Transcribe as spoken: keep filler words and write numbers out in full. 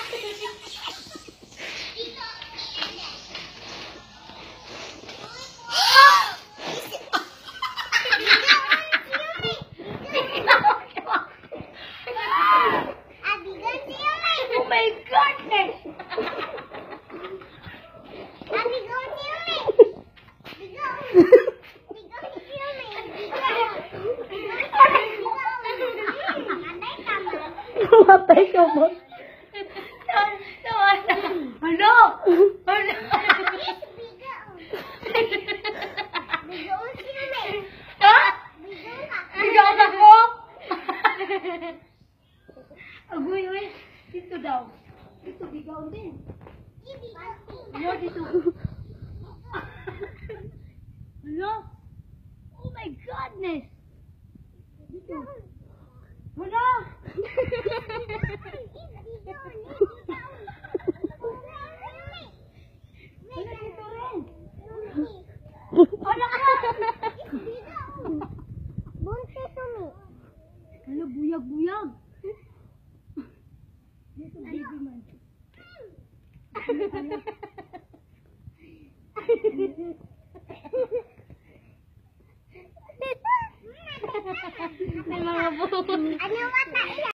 Oh my goodness! Matay ka mo. Ano? Ano? Ha? Bigaw na ko? Agoy, oy. Dito daw. Dito, bigaw din. Ano, dito. Ano? Oh my goodness! Dito. Ano? Wala dito rin. Wala ka! Hala, buyag-buyag. Dito, baby man. May mga buhok. Ano ba tayo?